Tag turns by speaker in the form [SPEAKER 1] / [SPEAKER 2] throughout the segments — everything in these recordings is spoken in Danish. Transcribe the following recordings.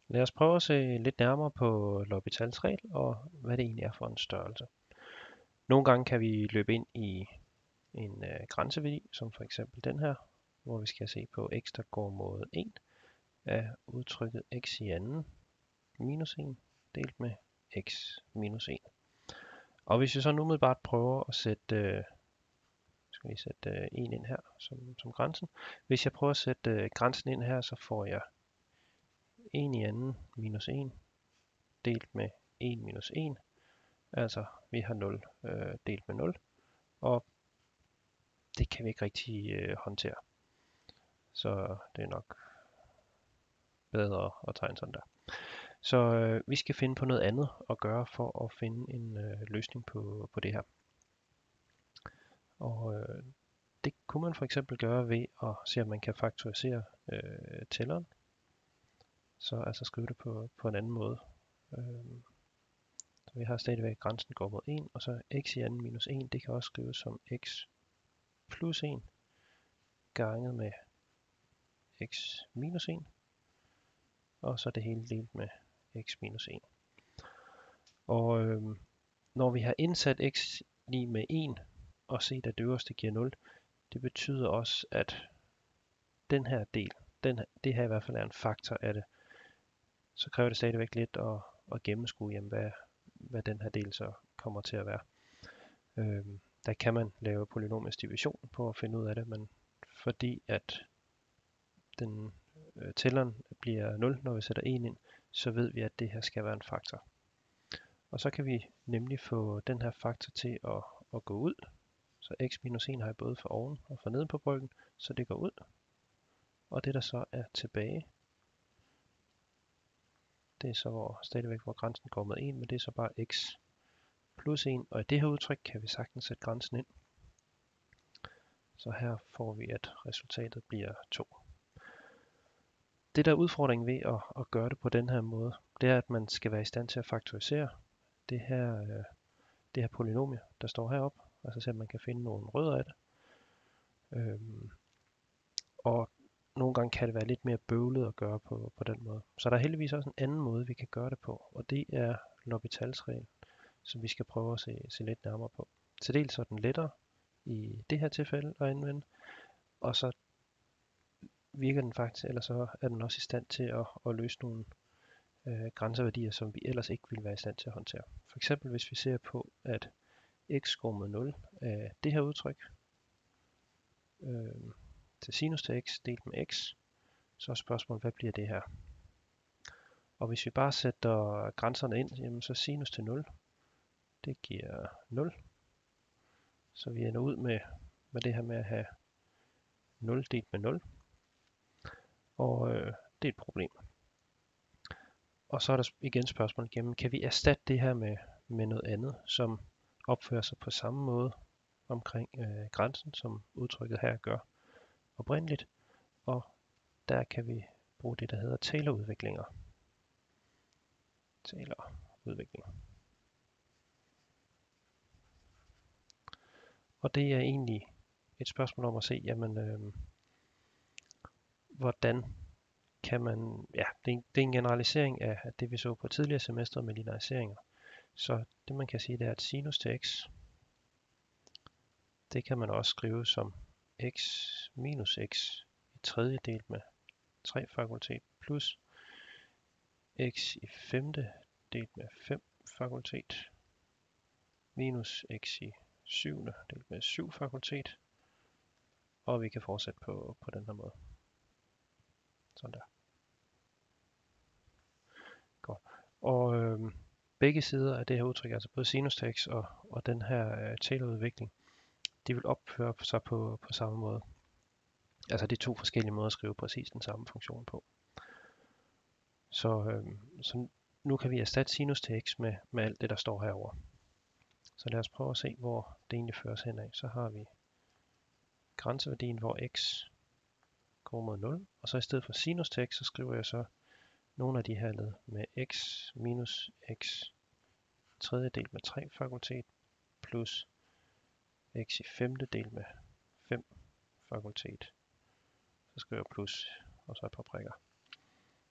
[SPEAKER 1] Lad os prøve at se lidt nærmere på L'Hospitals regel og hvad det egentlig er for en størrelse. Nogle gange kan vi løbe ind i en grænseværdi, som for eksempel den her, hvor vi skal se på x, der går mod 1 af udtrykket x i anden minus 1 delt med x minus 1. Og hvis vi så nu umiddelbart prøver at sætte, skal vi sætte 1 ind her som grænsen. Hvis jeg prøver at sætte grænsen ind her, så får jeg 1 i anden minus 1 delt med 1 minus 1. Altså, vi har 0 delt med 0, og det kan vi ikke rigtig håndtere. Så det er nok bedre at tegne sådan der. Så vi skal finde på noget andet at gøre for at finde en løsning på det her. Og det kunne man for eksempel gøre ved at se, om man kan faktorisere tælleren. Så altså skrive det på en anden måde. Så vi har stadigvæk, at grænsen går mod 1, og så x i anden minus 1, det kan også skrives som x plus 1 ganget med x minus 1, og så det hele delt med x minus 1. Og når vi har indsat x lige med 1 og set, at det øverste giver 0, det betyder også, at den her del, det her i hvert fald er en faktor af det, så kræver det stadigvæk lidt at gennemskue, jamen, hvad den her del så kommer til at være. Der kan man lave polynomisk division på at finde ud af det, men fordi at tælleren bliver 0, når vi sætter 1 ind, så ved vi, at det her skal være en faktor. Og så kan vi nemlig få den her faktor til at gå ud. Så x minus 1 har jeg både for oven og for neden på brøken, så det går ud. Og det der så er tilbage, det er så stadigvæk hvor grænsen går med 1, men det er så bare x plus 1. Og i det her udtryk kan vi sagtens sætte grænsen ind. Så her får vi, at resultatet bliver 2. Det der er udfordringen ved at gøre det på den her måde, det er, at man skal være i stand til at faktorisere det her polynomie, der står heroppe. Altså så at man kan finde nogle rødder af det. Og nogle gange kan det være lidt mere bøvlet at gøre på den måde. Så der er heldigvis også en anden måde, vi kan gøre det på, og det er L'Hospitals regel, som vi skal prøve at se lidt nærmere på. Til dels så er den lettere i det her tilfælde at anvende, og så virker den faktisk, eller så er den også i stand til at løse nogle grænseværdier, som vi ellers ikke ville være i stand til at håndtere. For eksempel hvis vi ser på, at x går mod 0 af det her udtryk, til sinus til x delt med x, så er spørgsmålet, hvad bliver det her? Og hvis vi bare sætter grænserne ind, jamen så sinus til 0, det giver 0. Så vi ender ud med det her med at have 0 delt med 0. Og det er et problem. Og så er der igen spørgsmålet, jamen, kan vi erstatte det her med noget andet, som opfører sig på samme måde omkring grænsen, som udtrykket her gør oprindeligt. Og der kan vi bruge det, der hedder Taylor-udviklinger. Taylor-udviklinger. Og det er egentlig et spørgsmål om at se, jamen, hvordan kan man, ja, det er en generalisering af det, vi så på tidligere semester med lineariseringer. Så det man kan sige, det er, at sinus til x, det kan man også skrive som x minus x i tredje delt med 3 fakultet plus x i femte delt med 5 fakultet minus x i syvende delt med 7 fakultet. Og vi kan fortsætte på den her måde. Sådan der. Godt. Og begge sider af det her udtryk, altså både sinus til x og den her Taylor-udvikling, de vil opføre sig på samme måde. Altså det er to forskellige måder at skrive præcis den samme funktion på. Så nu kan vi erstatte sinus til x med alt det, der står herover. Så lad os prøve at se, hvor det egentlig føres henad. Så har vi grænseværdien, hvor x går mod 0. Og så i stedet for sinus til x, så skriver jeg så nogle af de her led med x minus x tredje del med 3 fakultet plus x i femte del med 5 fakultet. Så skriver jeg plus og så et par prikker.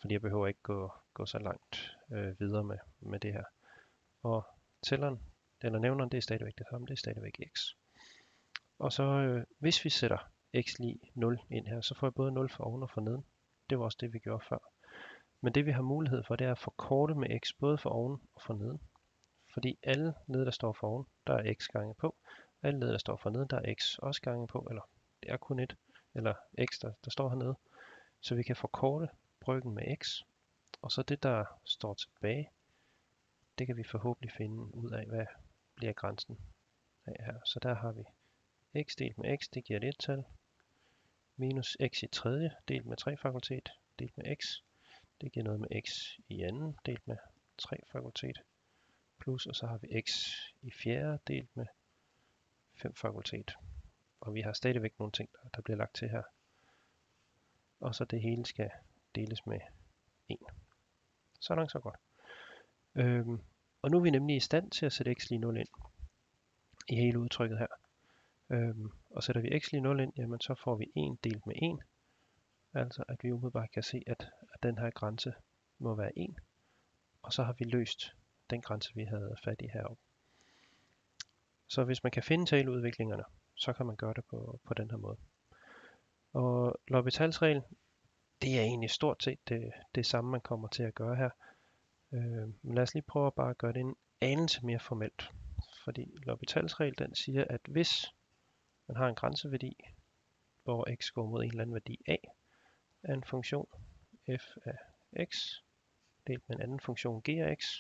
[SPEAKER 1] fordi jeg behøver ikke gå så langt videre med det her. Og tælleren, eller nævneren, det er stadigvæk det samme, det er stadigvæk x. Og så hvis vi sætter x lig 0 ind her, så får jeg både 0 for oven og for neden. Det var også det, vi gjorde før. Men det vi har mulighed for, det er at forkorte med x både for oven og for neden. Fordi alle led, der står for oven, der er x gange på. Alle led, der står for neden, der er x også gange på. Eller det er kun et, eller x, der står hernede. Så vi kan forkorte brøken med x. Og så det, der står tilbage, det kan vi forhåbentlig finde ud af, hvad bliver grænsen af her. Så der har vi x delt med x, det giver et 1-tal. Minus x i tredje, delt med 3 fakultet, delt med x. Det giver noget med x i anden, delt med 3 fakultet. Plus, og så har vi x i fjerde, delt med 5 fakultet. Og vi har stadigvæk nogle ting, der bliver lagt til her. Og så det hele skal deles med 1. Så langt, så godt. Og nu er vi nemlig i stand til at sætte x lige 0 ind i hele udtrykket her. Og sætter vi x lige 0 ind, jamen så får vi 1 delt med 1. Altså at vi umiddelbart kan se, at den her grænse må være 1. Og så har vi løst den grænse, vi havde fat i heroppe. Så hvis man kan finde taleudviklingerne, så kan man gøre det på den her måde. Og L'Hopital's regel, det er egentlig stort set det samme, man kommer til at gøre her. Men lad os lige prøve at bare gøre det en anelse mere formelt. Fordi L'Hopital's regel, den siger, at hvis man har en grænseværdi, hvor x går mod en eller anden værdi a, af en funktion f af x, delt med en anden funktion g af x,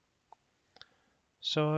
[SPEAKER 1] så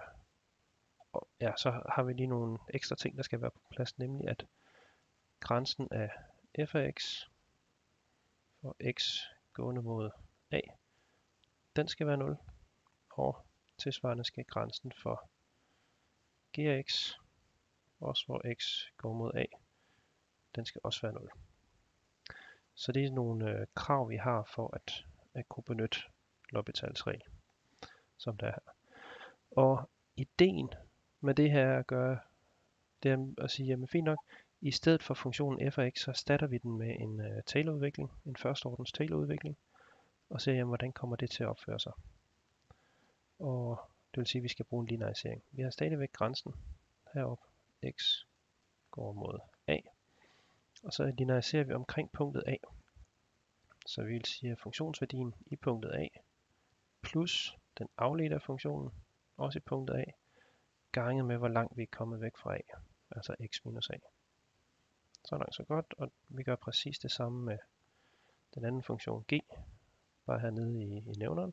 [SPEAKER 1] har vi lige nogle ekstra ting, der skal være på plads, nemlig at grænsen af f af x, for x gående mod a, den skal være 0, og tilsvarende skal grænsen for g af x, også hvor x går mod a, den skal også være 0. Så det er nogle krav, vi har for at kunne benytte L'Hopital's regel, som der er her. Og ideen med det her at gøre, det er at sige, jamen fint nok, i stedet for funktionen f af x, så erstatter vi den med en Taylor-udvikling, en førsteordens Taylor-udvikling, og ser, jamen, hvordan kommer det til at opføre sig. Og det vil sige, at vi skal bruge en linearisering. Vi har stadigvæk grænsen heroppe, x går mod a, og så lineariserer vi omkring punktet a. Så vi vil sige, at funktionsværdien i punktet a, plus den afledte af funktionen, også i punktet a, ganget med, hvor langt vi er kommet væk fra a, altså x minus a. Så langt så godt, og vi gør præcis det samme med den anden funktion g, bare hernede i nævneren.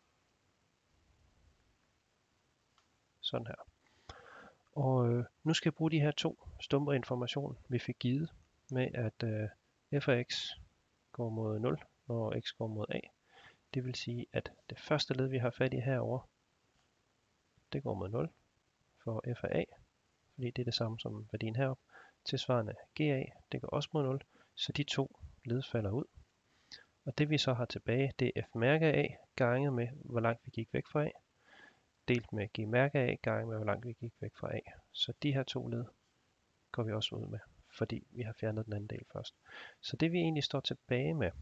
[SPEAKER 1] Sådan her. Og nu skal jeg bruge de her to stumper information, vi fik givet med, at f af x går mod 0, når x går mod a. Det vil sige, at det første led, vi har fat i herover, det går mod 0 for f af a, fordi det er det samme som værdien heroppe. Tilsvarende g af, det går også mod 0, så de to led falder ud. Og det vi så har tilbage, det er f mærke af a ganget med, hvor langt vi gik væk fra a, delt med g mærke af a ganget med, hvor langt vi gik væk fra a. Så de her to led går vi også ud med, fordi vi har fjernet den anden del først. Så det vi egentlig står tilbage med,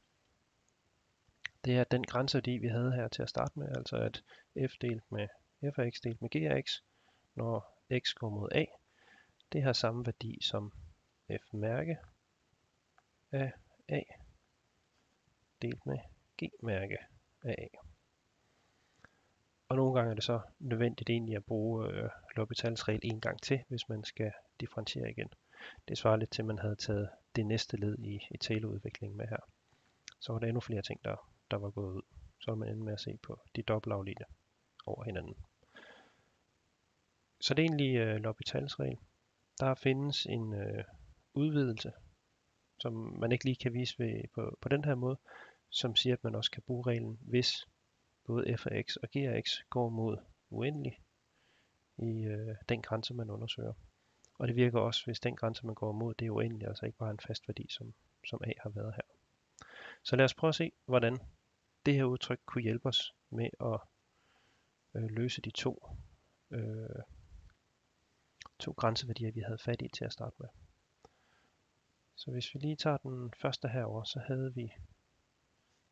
[SPEAKER 1] det er den grænseværdi, vi havde her til at starte med, altså at f delt med f af x delt med g af x, når x går mod a, det har samme værdi som f mærke af a delt med g mærke af a. Og nogle gange er det så nødvendigt egentlig at bruge L'Hopital's regel en gang til, hvis man skal differentiere igen. Det svarer lidt til, at man havde taget det næste led i Taylor-udviklingen med her. Så var der endnu flere ting, der var gået ud. Så er man ende med at se på de dobbeltafledte over hinanden. Så det er egentlig L'Hopital's regel. Der findes en udvidelse, som man ikke lige kan vise på den her måde, som siger, at man også kan bruge reglen, hvis både f af x og g af x går mod uendelig i den grænse, man undersøger. Og det virker også, hvis den grænse, man går mod, det er uendelig, altså ikke bare en fast værdi, som a har været her. Så lad os prøve at se, hvordan det her udtryk kunne hjælpe os med at løse de to grænseværdier, vi havde fat i til at starte med. Så hvis vi lige tager den første herover, så havde vi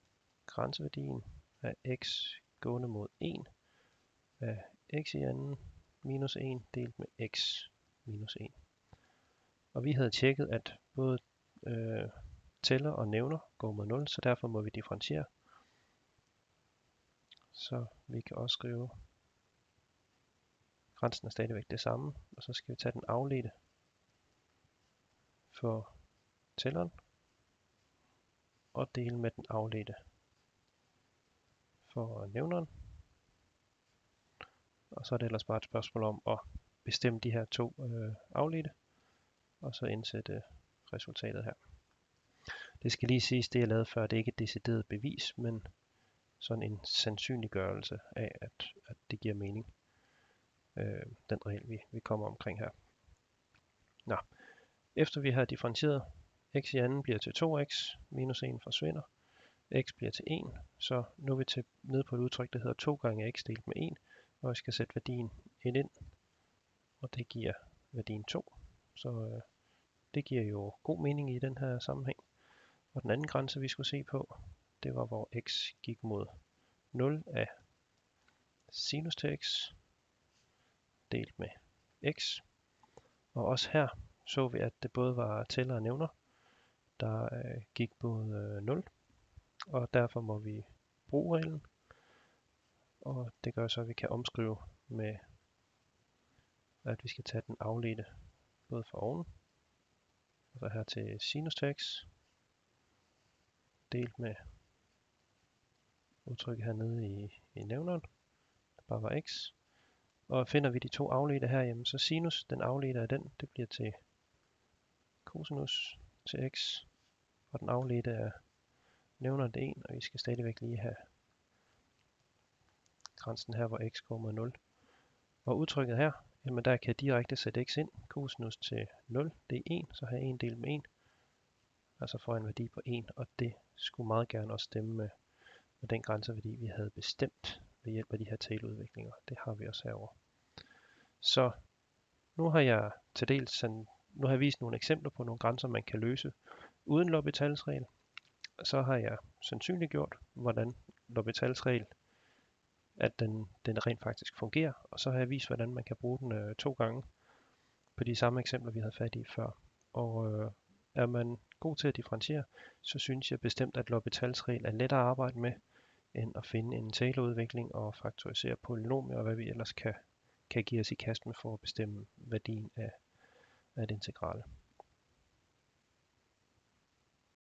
[SPEAKER 1] grænseværdien af x gående mod 1 af x i anden minus 1 delt med x minus 1. Og vi havde tjekket, at både tæller og nævner går mod 0, så derfor må vi differentiere. Så vi kan også skrive, grænsen er stadigvæk det samme, og så skal vi tage den afledte for tælleren og dele med den afledte for nævneren. Og så er det ellers bare et spørgsmål om at bestemme de her to afledte, og så indsætte resultatet her. Det skal lige siges, det jeg lavede før, det er ikke et decideret bevis, men sådan en sandsynliggørelse af, at det giver mening. Den regel, vi kommer omkring her. Nå. Efter vi har differentieret, x i anden bliver til 2x, minus 1 forsvinder, x bliver til 1, så nu er vi nede på et udtryk, der hedder 2 gange x delt med 1, og vi skal sætte værdien 1 ind, og det giver værdien 2. Så det giver jo god mening i den her sammenhæng. Og den anden grænse, vi skulle se på, det var, hvor x gik mod 0 af sinus til x delt med x. Og også her så vi, at det både var tæller og nævner, der gik mod 0. Og derfor må vi bruge reglen. Og det gør så, at vi kan omskrive med, at vi skal tage den afledte både for oven, og så her til sinus til x, delt med udtrykket hernede i nævneren, der bare var x. Og finder vi de to afledte her, jamen så sinus, den afledte af den, det bliver til cosinus til x, og den afledte af nævneren det 1, og vi skal stadigvæk lige have grænsen her, hvor x går mod 0. Og udtrykket her, jamen der kan jeg direkte sætte x ind, cosinus til 0, det er 1, så har jeg 1 delt med 1, altså får en værdi på 1, og det skulle meget gerne også stemme med den grænseværdi, vi havde bestemt ved hjælp af de her Taylor-udviklinger. Det har vi også herovre. Så nu har jeg nu har jeg vist nogle eksempler på nogle grænser, man kan løse uden L'Hopital's regel. Så har jeg sandsynliggjort, hvordan L'Hopital's regel, at den rent faktisk fungerer, og så har jeg vist, hvordan man kan bruge den 2 gange på de samme eksempler, vi havde fat i før. Og er man god til at differentiere, så synes jeg bestemt, at L'Hopital's regel er lettere at arbejde med, end at finde en Taylor-udvikling og faktorisere polynomier, og hvad vi ellers kan give os i kast med for at bestemme værdien af et integral.